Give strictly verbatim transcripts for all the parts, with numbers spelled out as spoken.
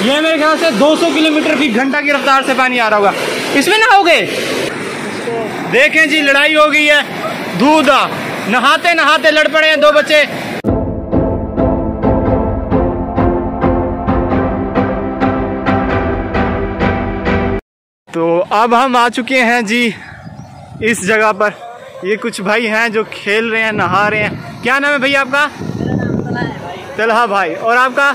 ये मेरे ख्याल से दो सौ किलोमीटर की घंटा की रफ्तार से पानी आ रहा होगा। इसमें नहाओगे? देखें जी, लड़ाई हो गई है दूधा, नहाते नहाते लड़ पड़े हैं दो बच्चे। तो अब हम आ चुके हैं जी इस जगह पर। ये कुछ भाई हैं जो खेल रहे हैं, नहा रहे हैं। क्या नाम है भैया आपका? तलहा भाई। और आपका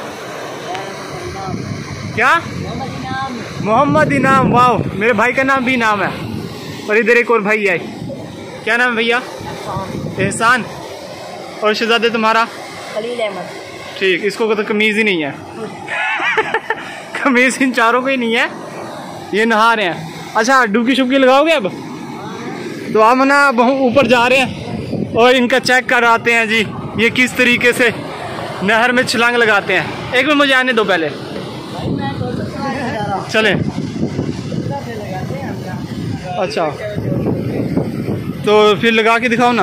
क्या? मोहम्मद इनाम। वाह, मेरे भाई का नाम भी इनाम है। और इधर एक और भाई है, क्या नाम है भैया? एहसान। और शहजादे तुम्हारा? खलील अहमद। ठीक, इसको तो कमीज ही नहीं है। कमीज इन चारों को ही नहीं है। ये नहा रहे हैं। अच्छा, डुबकी शुबकी लगाओगे अब? तो हम ना ऊपर जा रहे हैं और इनका चेक कर आते हैं जी ये किस तरीके से नहर में छलांग लगाते हैं। एक मिनट मुझे आने दो पहले, चलें। अच्छा, तो फिर लगा के दिखाओ ना।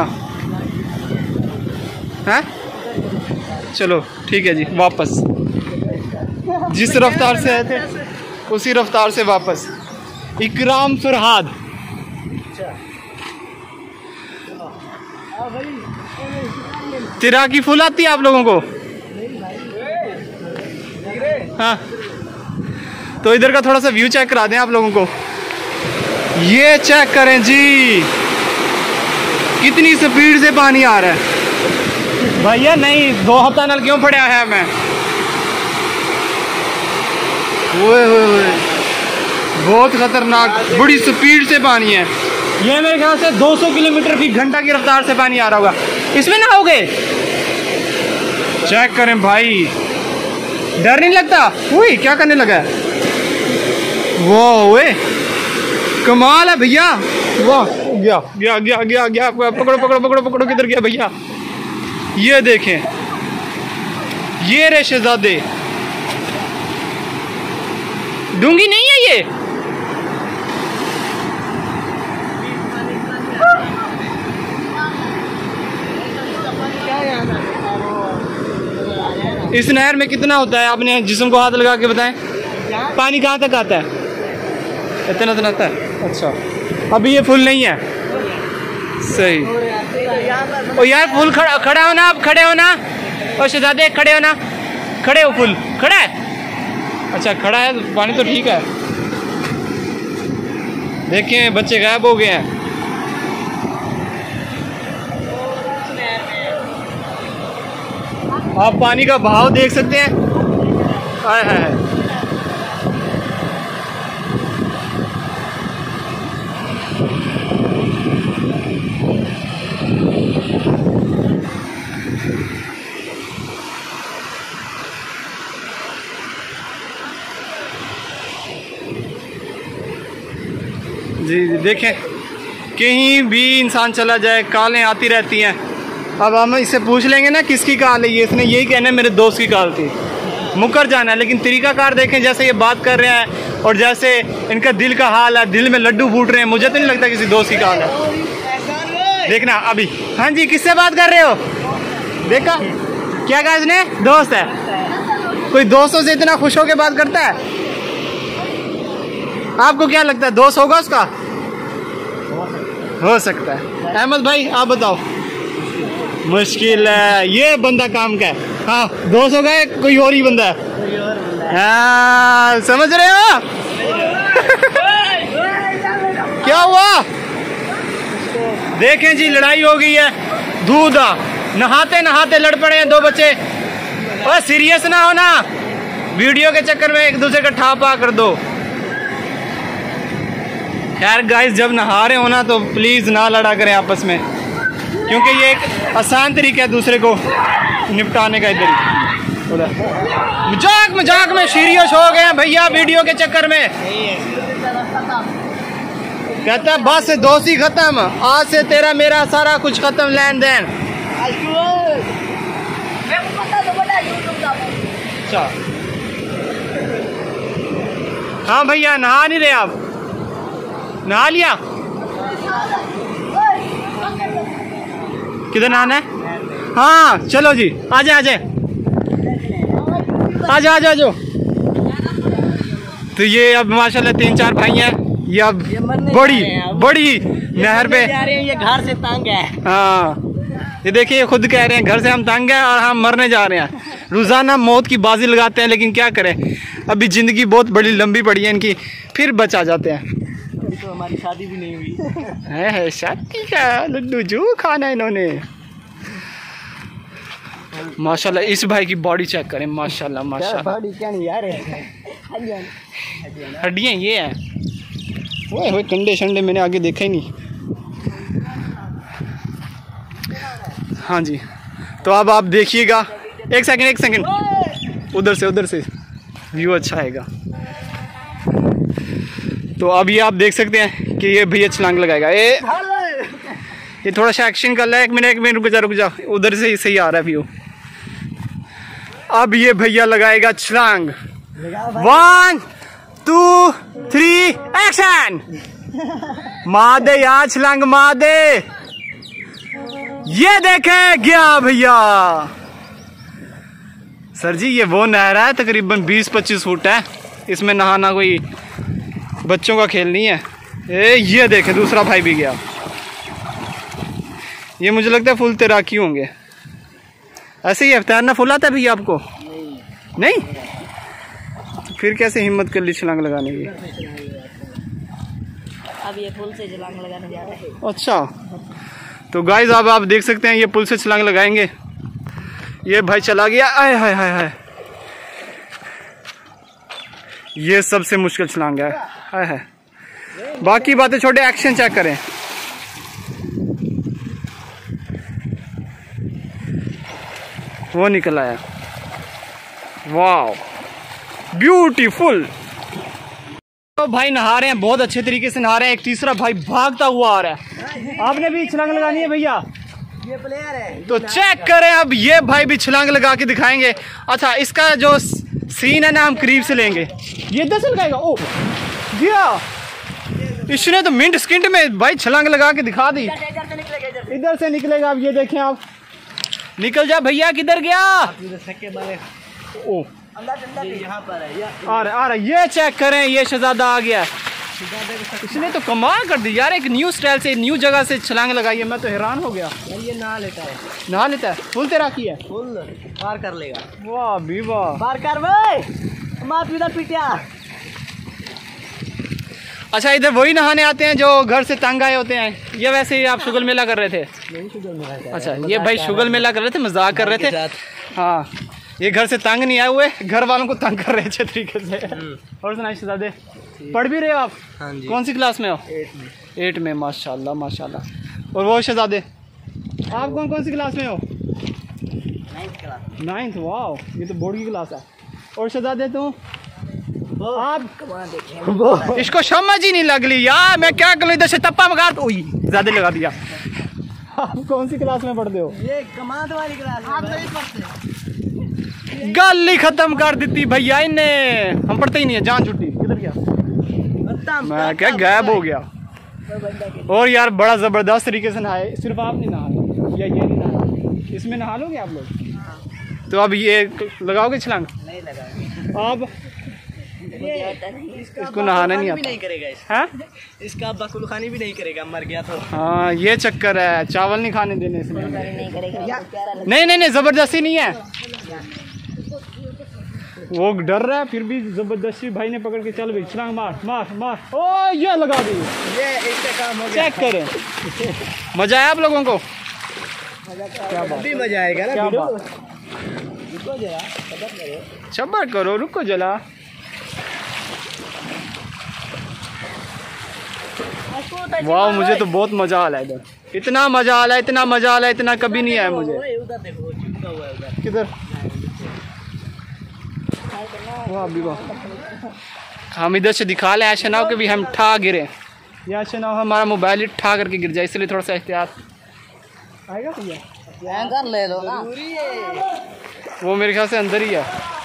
हैं? चलो ठीक है जी, वापस जिस रफ्तार से आए थे उसी रफ्तार से वापस। इकराम फरहाद। तिराकी फुल आती है आप लोगों को? हाँ, तो इधर का थोड़ा सा व्यू चेक करा दें आप लोगों को। ये चेक करें जी कितनी स्पीड से पानी आ रहा है। भैया नहीं, दो हफ्ता नल क्यों पड़ा है मैं? ओए ओए ओए, बहुत खतरनाक, बड़ी स्पीड से पानी है। ये मेरे ख्याल से दो सौ किलोमीटर की घंटा की रफ्तार से पानी आ रहा होगा। इसमें नहाओगे? चेक करें भाई, डर नहीं लगता? उई, क्या करने लगा है? वाह वे, कमाल है भैया। वाह, गया गया गया गया गया पकड़ो पकड़ो पकड़ो पकड़ो। किधर गया भैया? ये देखें, ये रे शहजादे। डूंगी नहीं है ये? इस नहर में कितना होता है? आपने जिस्म को हाथ लगा के बताएं। पानी कहाँ तक आता है? इतना इतना आता है। अच्छा, अभी ये फुल नहीं है। सही। ओ यार, फुल खड़ा खड़ा हो ना, आप खड़े हो ना। और शहजादे खड़े हो ना, खड़े हो। फुल खड़ा है? अच्छा, खड़ा है, पानी तो ठीक है। देखें बच्चे गायब हो गए हैं। आप पानी का बहाव देख सकते हैं। हाय हाय, जी जी देखें, कहीं भी इंसान चला जाए कालें आती रहती हैं। अब हम इससे पूछ लेंगे ना किसकी काल है ये, इसने यही कहना है मेरे दोस्त की काल थी, मुकर जाना है। लेकिन तरीकाकार देखें, जैसे ये बात कर रहे हैं और जैसे इनका दिल का हाल है, दिल में लड्डू फूट रहे हैं। मुझे तो नहीं लगता किसी दोस्त की काल है। देखना अभी। हाँ जी, किससे बात कर रहे हो? देखा क्या कहा इसने? दोस्त है। कोई दोस्तों से इतना खुश होकर बात करता है? आपको क्या लगता है, दोस्त होगा उसका? हो सकता है। अहमद भाई आप बताओ। मुश्किल है, ये बंदा काम का है। हाँ, दोस्त होगा कोई और ही बंदा है। हाँ, समझ रहे हो? क्या हुआ? देखें जी, लड़ाई हो गई है दूधा, नहाते नहाते लड़ पड़े हैं दो बच्चे। और सीरियस ना हो ना, वीडियो के चक्कर में एक दूसरे का ठापा कर दो। खैर गाइस, जब नहा रहे हो ना तो प्लीज़ ना लड़ा करें आपस में, क्योंकि ये एक आसान तरीका है दूसरे को निपटाने का। इधर मजाक मजाक में सीरियस हो गए भैया वीडियो के चक्कर में। कहता है बस दोस्ती खत्म, आज से तेरा मेरा सारा कुछ खत्म, लेन देन। अच्छा, हाँ भैया, नहा नहीं रहे आप? नहा लिया? किधर नहाना है? हाँ चलो जी, आ जाए आ जाए आ जाओ आ जाओ। तो ये अब माशाल्लाह तीन चार भाई हैं, ये अब बड़ी बड़ी नहर पे जा रहे हैं, ये घर से तंग है। हाँ ये देखिए, ये खुद कह रहे हैं घर से हम तंग हैं और हम मरने जा रहे हैं। रोज़ाना मौत की बाजी लगाते हैं, लेकिन क्या करें, अभी ज़िंदगी बहुत बड़ी लंबी पड़ी है इनकी, फिर बचा जाते हैं। अभी तो हमारी शादी भी नहीं हुई है, है शादी का लड्डू जो खाना इन्होंने। माशाल्लाह इस भाई की बॉडी चेक करें, माशाल्लाह माशाल्लाह। बॉडी क्या नहीं यार, हड्डियाँ ये हैं। ओए ओए कंडे शंडे मैंने आगे देखा ही नहीं। हाँ जी, तो अब आप देखिएगा, एक सेकंड एक सेकंड, उधर से उधर से व्यू अच्छा आएगा। तो अब ये आप देख सकते हैं कि ये भैया छलांग लगाएगा। ये ये थोड़ा सा एक्शन कर रहा है, एक मिनट एक मिनट रुक जा रुक जा, उधर से ही सही आ रहा है व्यू। अब ये भैया लगाएगा छलांग। One two three action. मार दे यार छलांग, मार दे। ये देखे गया भैया। सर जी ये वो नहर है, तकरीबन बीस पच्चीस फुट है, इसमें नहाना कोई बच्चों का खेल नहीं है। ए ये देखें दूसरा भाई भी गया। ये मुझे लगता है फुल तैराकी होंगे। ऐसे ही तैरना फुल आता है भैया आपको? नहीं, नहीं? फिर कैसे हिम्मत कर ली छलांग लगाने की? अब ये पुल से छलांग लगाने जा रहे हैं। अच्छा, तो गाइस अब आप देख सकते हैं ये पुल से छलांग लगाएंगे। ये भाई चला गया। आय हाय हाय हाय, ये सबसे मुश्किल छलांग है। हाय हाय, बाकी बातें छोटे, एक्शन चेक करें। वो निकल आया, वाह ब्यूटीफुल। तो भाई नहा रहे हैं, बहुत अच्छे तरीके से नहा रहे हैं। एक तीसरा भाई भागता हुआ आ रहा है। आपने भी छलांग लगानी है भैया? ये प्लेयर है तो चेक करें, अब ये भाई भी छलांग लगा के दिखाएंगे। अच्छा, इसका जो सीन है ना हम करीब से लेंगे। ये इधर से लगाएगा। ओ गया, इसने तो मिनट सेकंड में भाई छलांग लगा के दिखा दी। इधर से निकलेगा। अब ये देखें आप, निकल जा भैया। किधर गया? ओ यहाँ पर है, आ रहा आ रहा। ये चेक करें, ये शहजादा आ गया। इसने तो कमाल कर दी यार, एक न्यू स्टाइल से न्यू जगह से छलांग लगाई है। मैं तो हैरान हो गया। ये नहा लेता है, नहा लेता है, फुल तैराकी है, फुल पार कर लेगा। वाह भी वाह, पार कर भाई, मार पीटा पिटिया। अच्छा, इधर वही नहाने आते हैं जो घर से तंग आए होते हैं, या वैसे ही आप शुगल मेला कर रहे थे? नहीं, शुगर मेला। अच्छा, ये भाई शुगल मेला कर रहे थे, मजाक कर रहे थे। हाँ, ये घर से तंग नहीं आए हुए, घर वालों को तंग कर रहे हैं अच्छे तरीके से। और सुनाइए शहजादे, पढ़ भी रहे हो आप? हाँ जी। कौन सी क्लास में हो? एट में। एट में, माशाल्लाह माशाल्लाह। और वो शहजादे, आप कौन कौन सी क्लास में हो? Ninth class. नाइन्थ, वाह ये तो बोर्ड की क्लास है। और शहजादे तुम? आप इसको समझ ही नहीं लग ली यार, मैं क्या करूँ, इधर से टप्पा मगा तो ज्यादा लगा दिया। आप कौन सी क्लास में पढ़ते हो? ये कमांड वाली क्लास है। आप नहीं पढ़ते? गल ही खत्म कर दी भैया इनने। हम पढ़ते ही नहीं है, जान छुट्टी। किधर गया? मैं क्या गायब हो गया। और यार बड़ा जबरदस्त तरीके से नहाए। सिर्फ आप नहीं नहाए या ये नहीं नहाए, इसमें नहा लोगे आप लोग? तो अब ये लगाओगे छलांग? नहीं लगाओगे आप? इसको नहाना नहीं आता। नहीं करेगा इस। हाँ? इसका बकुल खानी भी नहीं करेगा, मर गया तो। हाँ ये चक्कर है, चावल नहीं खाने देने इसमें। नहीं करेगा। नहीं नहीं नहीं, जबरदस्ती नहीं है, वो डर रहा है, फिर भी जबरदस्ती भाई ने पकड़ के चल भाई छलांग मार मार मार। ओ ये लगा दी, ये इससे काम हो गया। चेक करें। मजा आया आप लोगों को? क्या बात, अभी मजा आएगा ना। क्या बात। रुको जरा, सबर करो। सबर करो, रुको जला। वाह मुझे तो बहुत मजा आ रहा है इधर, इतना मजा आ रहा है, इतना मजा आ रहा है, इतना कभी नहीं आया मुझे। उधर देखो, चिपका हुआ है उधर। किधर? वाह भी वाह। हम इधर से दिखा लें, ऐसे ना हो कि भी हम ठा गिरे, या ऐसे ना हो हमारा मोबाइल ही ठा करके गिर जाए, इसलिए थोड़ा सा एहतियात आएगा भैया। एंकर ले लो ना, वो मेरे ख्याल से अंदर ही है।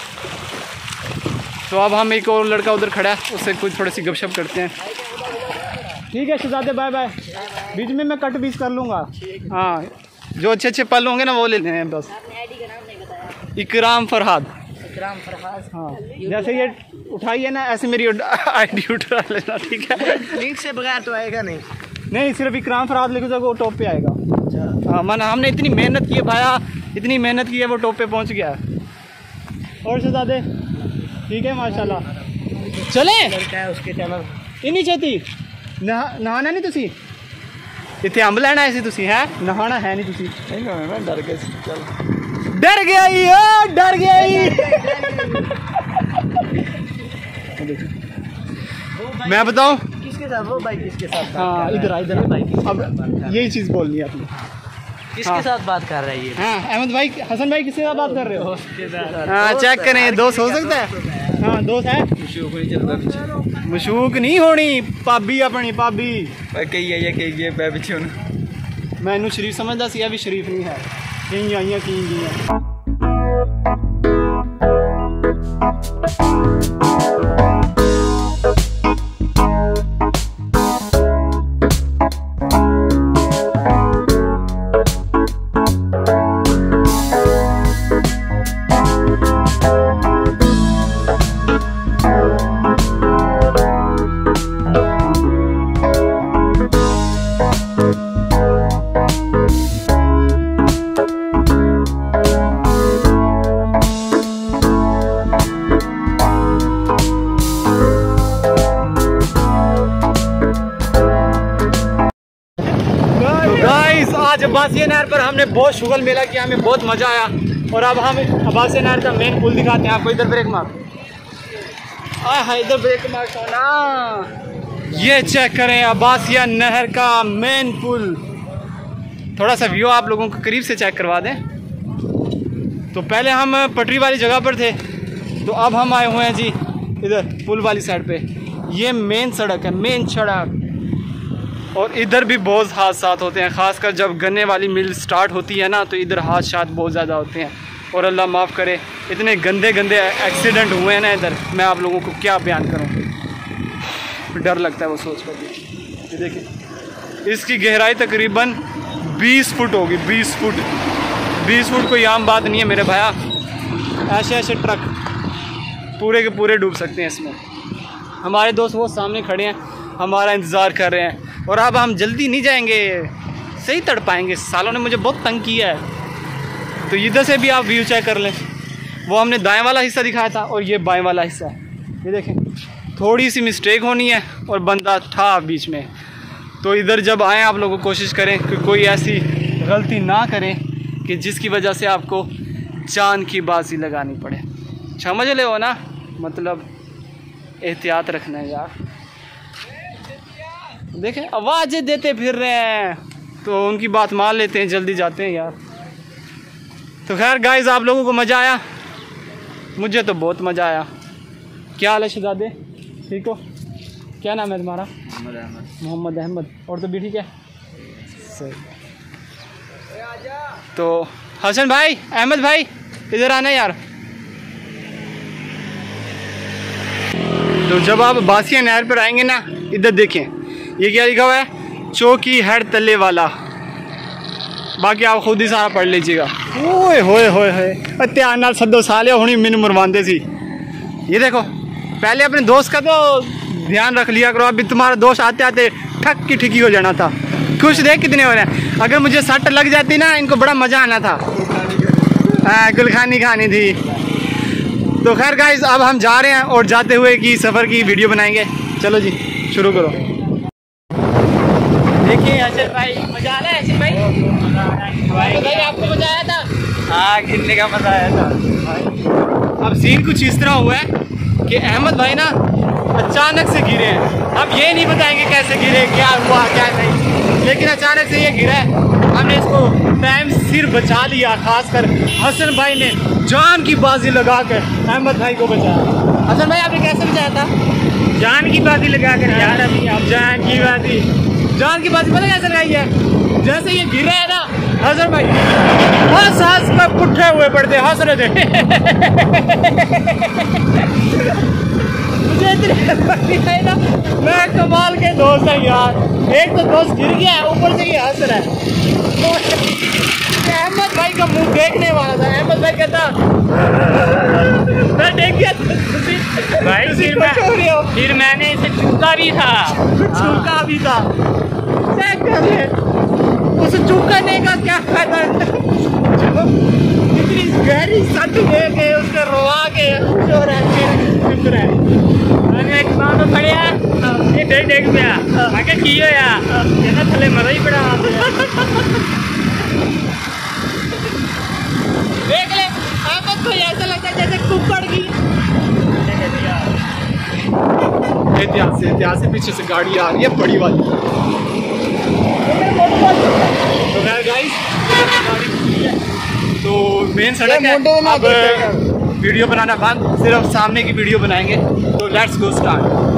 तो अब हम एक और लड़का उधर खड़ा है, उससे कुछ थोड़ी सी गपशप करते हैं। ठीक है शहजादे, बाय बाय। बीच में मैं कट बीच कर लूँगा। हाँ, जो अच्छे अच्छे पल होंगे ना वो ले लेने हैं बस। इकराम फरहाद। इकराम फरहाद। हाँ, जैसे ये उठाइए ना ऐसे मेरी आईडी उठा लेना, ठीक है? लिंक से बगैर तो आएगा नहीं। नहीं, सिर्फ इकराम फरहाद लिखो तो वो टॉप पे आएगा। हाँ, माना हमने इतनी मेहनत की है भाया, इतनी मेहनत की है, वो टॉप पे पहुंच गया है। और शहजादे ठीक है माशाल्लाह। चले लड़का है उसके चैनल इन्नी छेती नहा नहाना नहीं तुसी इतने अंब लैना ऐसी तुसी है, नहाना है नहीं तुसी। नहीं ना मैं डर गया। चल डर गया ही ओ डर गया ही। मैं बताऊं किसके साथ वो भाई किसके साथ? हाँ इधर इधर भाई अब यही चीज़ बोलनी है आपने। किसके हाँ। साथ बात कर रहा है ये? हाँ अहमद भाई, हसन भाई किसके साथ बात कर रहे हो? उसके साथ। हाँ चेक करें, दोस्त हो सकता है। हाँ दोस्त है। मशूक नहीं होनी, भाभी अपनी भाभी। कही है ये कही है पीछे मैनू शरीफ समझदा सी, भी शरीफ नहीं है। कहीं आइया कहीं गई। आज अब्बासिया नहर पर हमने बहुत शुगल मेला किया, हमें बहुत मज़ा आया। और अब हम अब्बासिया नहर का मेन पुल दिखाते हैं आपको। इधर ब्रेक मार, हाँ इधर ब्रेक मार सोना। ये चेक करें अब्बासिया नहर का मेन पुल। थोड़ा सा व्यू आप लोगों को करीब से चेक करवा दें। तो पहले हम पटरी वाली जगह पर थे, तो अब हम आए हुए हैं जी इधर पुल वाली साइड पे। ये मेन सड़क है, मेन सड़क। और इधर भी बहुत हादसा होते हैं, ख़ासकर जब गन्ने वाली मिल स्टार्ट होती है ना, तो इधर हादसा बहुत ज़्यादा होते हैं। और अल्लाह माफ़ करे, इतने गंदे गंदे एक्सीडेंट हुए हैं ना इधर, मैं आप लोगों को क्या बयान करूँ। डर लगता है वो सोच कर। ये देखिए, इसकी गहराई तकरीबन बीस फुट होगी। बीस फुट बीस फुट कोई आम बात नहीं है मेरे भाया। ऐसे ऐसे ट्रक पूरे के पूरे डूब सकते हैं इसमें। हमारे दोस्त वो सामने खड़े हैं, हमारा इंतज़ार कर रहे हैं। और अब हम जल्दी नहीं जाएंगे, सही तड़ पाएंगे। सालों ने मुझे बहुत तंग किया है। तो इधर से भी आप व्यू चेक कर लें। वो हमने दाएं वाला हिस्सा दिखाया था और ये बाएं वाला हिस्सा है। ये देखें, थोड़ी सी मिस्टेक होनी है और बंदा था बीच में। तो इधर जब आएँ आप लोग कोशिश करें कि कोई ऐसी गलती ना करें कि जिसकी वजह से आपको जान की बाजी लगानी पड़े। समझ ले हो ना, मतलब एहतियात रखना है यार। देखें आवाज़ें देते फिर रहे हैं, तो उनकी बात मान लेते हैं, जल्दी जाते हैं यार। तो खैर गाइस, आप लोगों को मज़ा आया? मुझे तो बहुत मज़ा आया। क्या हाल है शहजादे, ठीक हो? क्या नाम है तुम्हारा? मोहम्मद अहमद। मोहम्मद अहमद। और तो भी ठीक है, सही। तो हसन भाई, अहमद भाई, इधर आना यार। तो जब आप बासिया नहर पर आएंगे ना, इधर देखें, ये क्या लिखा हुआ है? चौकी हेड तले वाला। बाकी आप खुद ही सारा पढ़ लीजिएगा। ओए होए होए होए, ध्यान नाल सदो साले, हुणी मैनू मरवांदे सी। ये देखो, पहले अपने दोस्त का तो ध्यान रख लिया करो। अभी तुम्हारा दोस्त आते आते ठक की ठिकी हो जाना था। खुश देख कितने हो रहे हैं। अगर मुझे सट लग जाती ना, इनको बड़ा मज़ा आना था। हाँ, गुलखानी खानी थी। तो खैर गाइस, अब हम जा रहे हैं और जाते हुए की सफ़र की वीडियो बनाएंगे। चलो जी, शुरू करो। देखिए अशर भाई, मज़ा आ रहा है अशर भाई? भाई बताइए, आपको मज़ा आया था? हाँ, गिरने का मज़ा आया था। अब सीन कुछ इस तरह हुआ है कि अहमद भाई ना अचानक से गिरे हैं। अब ये नहीं बताएंगे कैसे गिरे, क्या हुआ क्या नहीं, लेकिन अचानक से ये गिरा है। हमने इसको टाइम सिर बचा लिया। खासकर हसन भाई ने जान की बाजी लगाकर अहमद भाई को बचाया। हसन भाई, आपने कैसे बचाया था? जान की बाजी लगाकर यार। अभी आप जान की बाजी जान की बाजी पता कैसे लगाई है? जैसे ये गिरा है ना, हसन भाई हंस हंस कर पुट्ठे हुए पड़ते, हंस रहे थे। मुझे इतनी है ना, मैं कमाल के दोस्त है यार। एक तो दोस्त गिर गया है, ऊपर से ये हंस रहा है। अहमद भाई का मुंह देखने वाला था। अहमद भाई कहता मैं देख गया भाई फिर मैं फिर मैंने इसे चूका भी था चूका भी था। चेक कर ले उस चूकने का क्या फायदा। इतनी गहरी सट दे के उसको रोवा के जो चुप रहे। मैंने एक बार तो पढ़िया ये देख देख गया मैं क्या किया यार कहना थले मजा ही पड़ा। देख ले अहमद को ऐसा लगता है जैसे कुकड़ की। इतिहास से इतिहास से पीछे से गाड़ी आ रही है बड़ी वाली। तो गाइस तो मेन सड़क है। अब वीडियो बनाना बंद, सिर्फ सामने की वीडियो बनाएंगे। तो लेट्स गो स्टार्ट।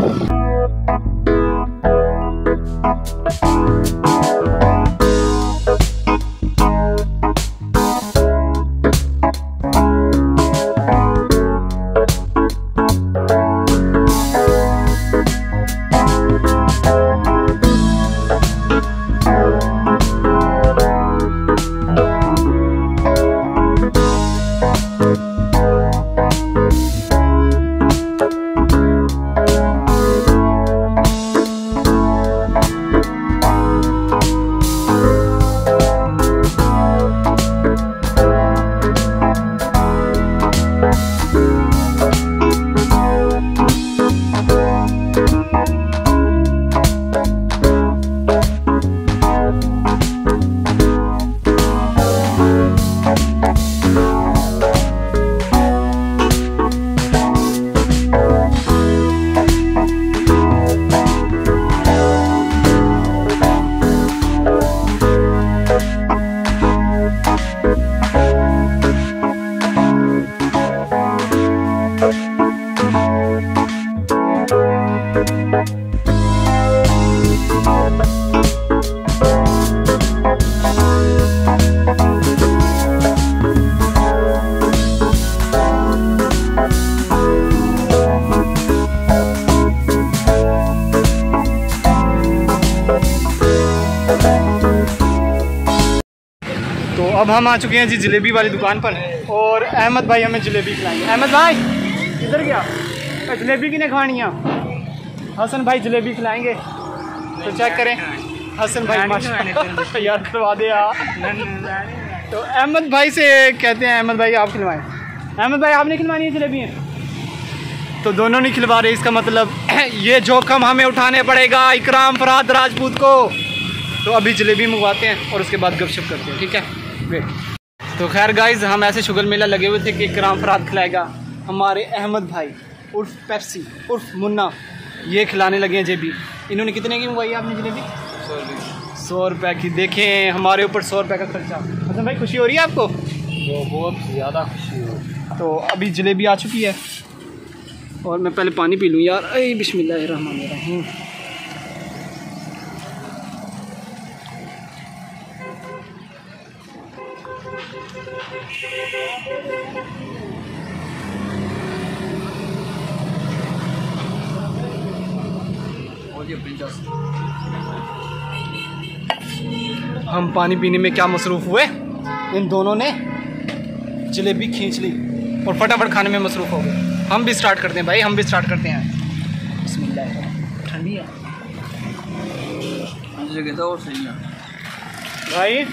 तो अब हम आ चुके हैं जी जलेबी वाली दुकान पर और अहमद भाई हमें जलेबी खिलाएंगे। अहमद भाई किधर गया? जलेबी किने खानी है? हसन भाई जलेबी खिलाएंगे तो चेक करें। हसन भाई माशाल्लाह यार खिलवा दे यार। तो अहमद भाई से कहते हैं अहमद भाई आप खिलवाएं। अहमद भाई आपने खिलवानी है जलेबी है? तो दोनों नहीं खिलवा रहे, इसका मतलब ये जोखम हमें उठाने पड़ेगा इकराम फरहाद राजपूत को। तो अभी जलेबी मंगवाते हैं और उसके बाद गपशप करते हैं, ठीक है वेट। तो खैर गाइज हम ऐसे शुगर मेला लगे हुए थे कि इकराम फरहाद खिलाएगा। हमारे अहमद भाई उर्फ पेप्सी उर्फ मुन्ना ये खिलाने लगे हैं जलेबी। इन्होंने कितने की मंगवाई आपने जलेबी? सौ रुपये की। देखें हमारे ऊपर सौ रुपये का खर्चा। हसन भाई खुशी हो रही है आपको? वो बहुत ज़्यादा खुशी हो। तो अभी जलेबी आ चुकी है और मैं पहले पानी पी लूँ यार। अरे बिस्मिल्लाहिर्रहमानिर्रहीम। हम पानी पीने में क्या मसरूफ़ हुए, इन दोनों ने जलेबी खींच ली और फटाफट खाने में मसरूफ़ हो गए। हम भी स्टार्ट करते हैं भाई, हम भी स्टार्ट करते हैं। बिस्मिल्लाह। ठंडी है जगह तो और सही है भाई।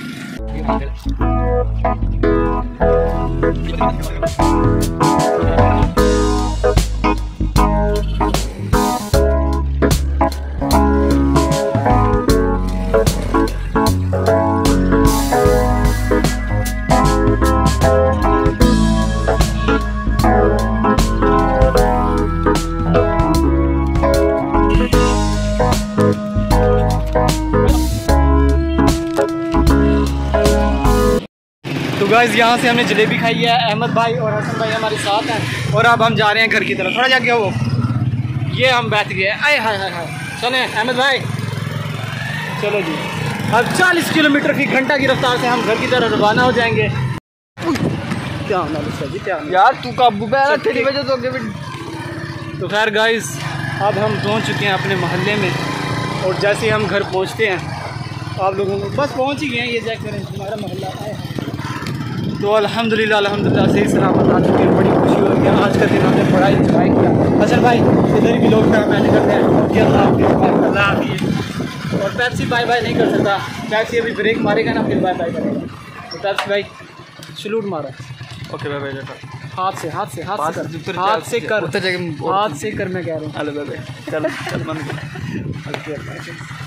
तो गाइस यहाँ से हमने जलेबी खाई है। अहमद भाई और हसन भाई हमारे साथ हैं और अब हम जा रहे हैं घर की तरफ। थोड़ा जाके वो ये हम बैठ गए। आए हाय हाय हाय। चलें अहमद भाई चलो जी। अब चालीस किलोमीटर की घंटा की रफ्तार से हम घर की तरफ रवाना हो जाएंगे। क्या क्या यार तू काबू पे आ तेरी वजह तो आगे। तो खैर गाइस अब हम पहुँच चुके हैं अपने मोहल्ले में और जैसे हम घर पहुँचते हैं आप लोगों को बस पहुँच ही गए हैं। ये चेक करें हमारा मोहल्ला है। तो अल्हम्दुलिल्लाह अल्हम्दुलिल्लाह सही सलामत आ चुके हैं। बड़ी खुशी हो रही है, आज का दिन हमने बड़ा इंजॉय किया। अच्छा भाई इधर भी लोग मैंने करते हैं ओके अल्लाह हाफिज़। और पैप्सी बाय बाय नहीं कर सकता, पैप्सी अभी ब्रेक मारेगा ना फिर बाय बाय करेगा। तो पैप्सी भाई सलूट मारा। ओके बाय बाय बेटा। हाथ से हाथ से हाथ हाथ से से कर हाथ से कर उतर जगह हाथ से कर मैं कह रहा हूँ। हेलो बाय बाय चल चल मन ओके